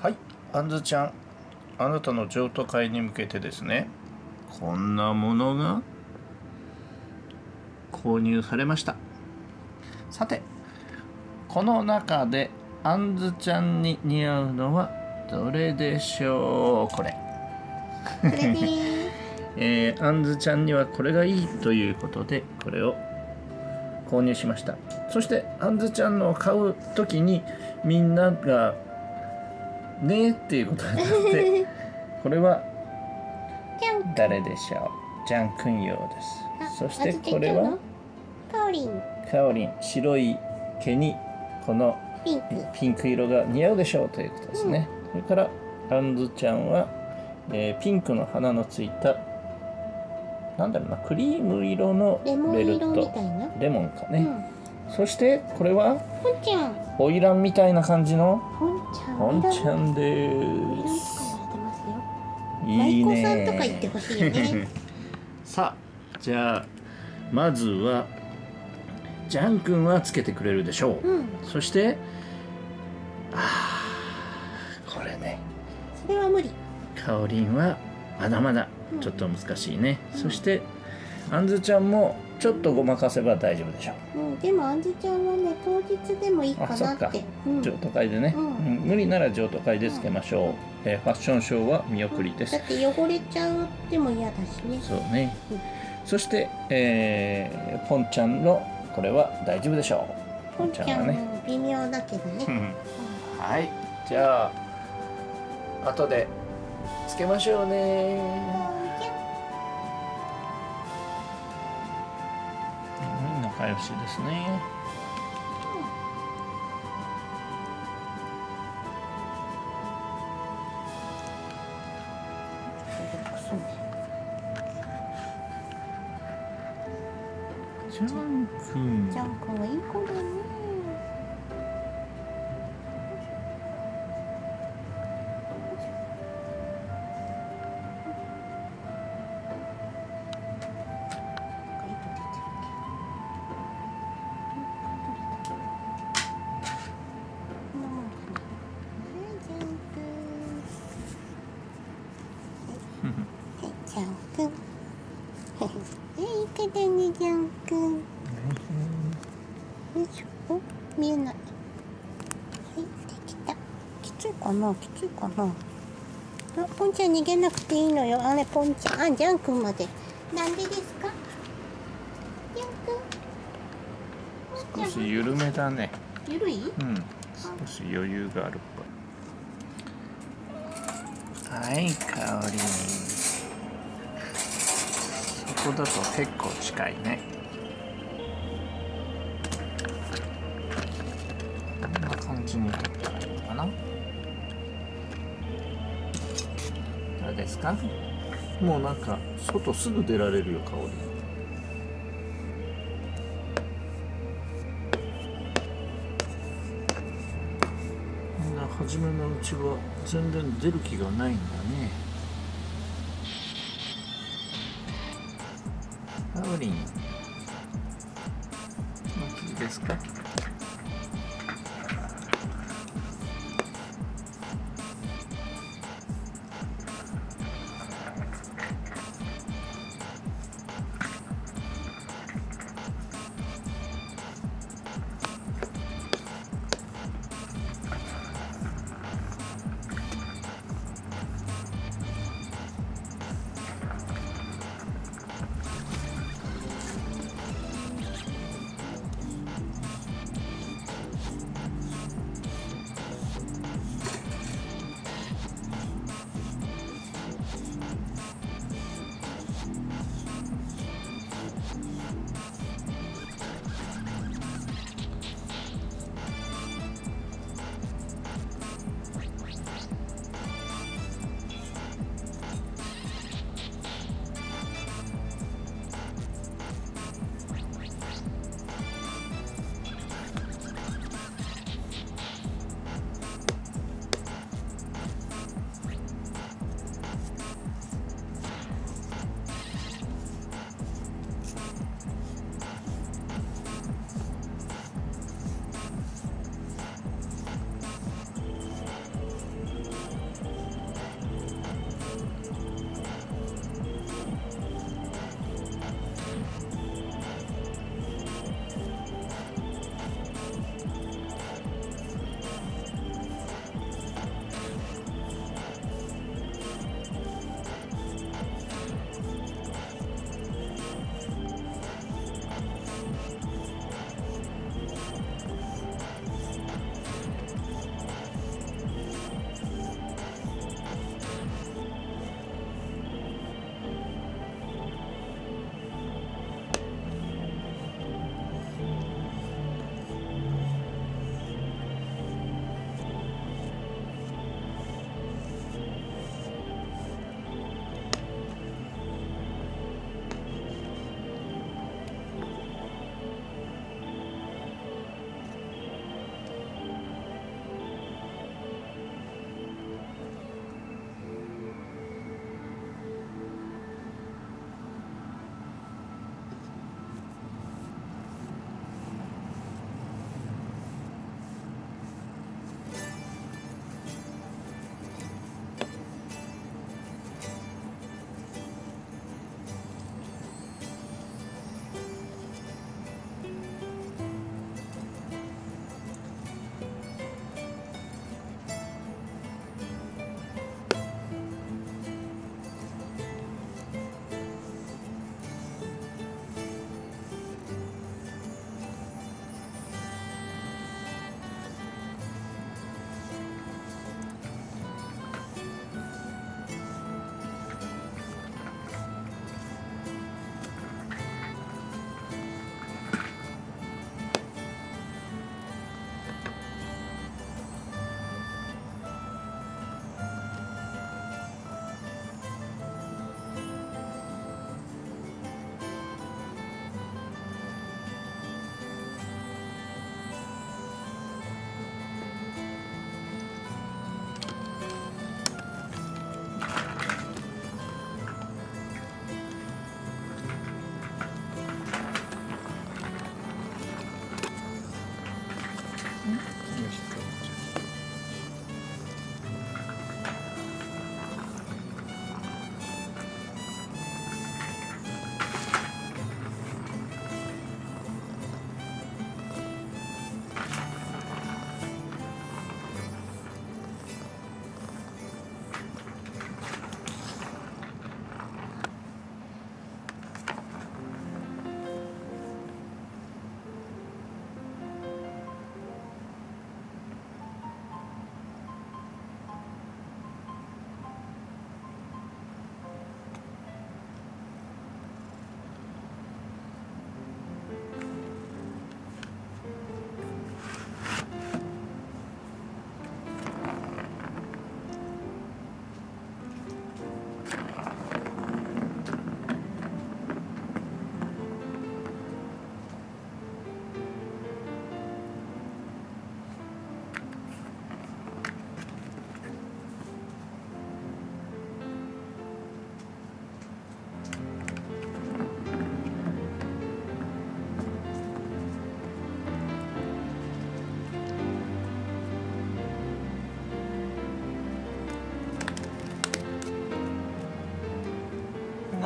はい、あんずちゃん、あなたの譲渡会に向けてですね、こんなものが購入されました。さて、この中であんずちゃんに似合うのはどれでしょう。これあんずちゃんにはこれがいいということでこれを購入しました。そしてあんずちゃんのを買うときにみんながねっていうことになってこれは誰でしょう。ジャン君用です。そしてこれはかおりん。 かおりん、白い毛にこのピンク色が似合うでしょうということですね。それからあんずちゃんは、ピンクの花のついたなんだろうな、クリーム色のベルト、レモンかね、そしてこれはポンちゃん、 花魁みたいな感じのポンちゃんです。いいね。 舞妓さんとか言ってほしいよね。 さあ、じゃあまずはジャン君はつけてくれるでしょう、そしてこれね、 それは無理。 かおりんはまだまだちょっと難しいね、そしてあんずちゃんもちょっとごまかせば大丈夫でしょう、 でもあんずちゃんはね、当日でもいいかなって。 そっか、譲渡会でね、無理なら譲渡会でつけましょう、ファッションショーは見送りです。 だって汚れちゃうでも嫌だしね。 そうね、そして、ポンちゃんのこれは大丈夫でしょう。 ポンちゃんはね微妙だけどね、 はい、じゃあ後でつけましょうね。仲良しですね。ジャン君。 ジャン君はいい子だね。ジャン君。いい子だね、ジャン君。よいしょ。見えない。はい、できた。きついかな、きついかな。ポンちゃん逃げなくていいのよ。あれ、ポンちゃん。ジャン君まで。なんでですか？ジャン君。 少し緩めだね。 緩い？ 少し余裕があるっぽい。はい、かおりん。ここだと結構近いね。こんな感じに撮ったらいいのかな。どうですか？もうなんか外すぐ出られるよ、かおりん。みんな初めのうちは全然出る気がないんだね。かおりん、お気ですか？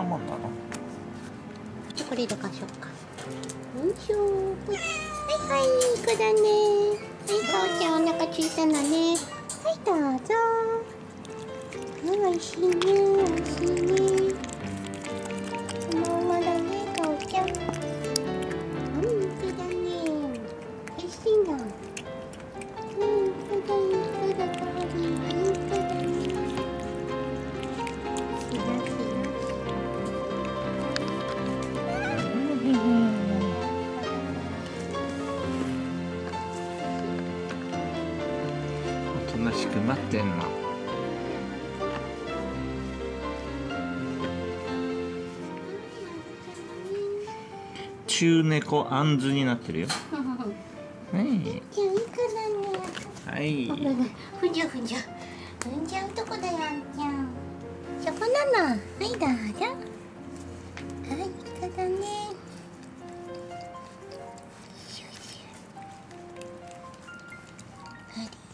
もんなの。 じゃこれどかしようか。よいしょ。はいはい、いい子だね。はい、かおちゃんお腹空いたのね。はい、どうぞ。おいしいね、おいしいね。もうまだね、かおちゃん。いい子だね。おいしいの。いい子だ、いい子だ、かわいい、いい子だね。しよしよし。 おとなしく待ってんの。中猫あんずになってるよ。はい。 じゃあいい子だね。 はい。 ふじゃふじゃ。ふんじゃうとこだよ、あんちゃん。そこなの。はい、どうぞ。はい、いい子だね。よいしょ。あり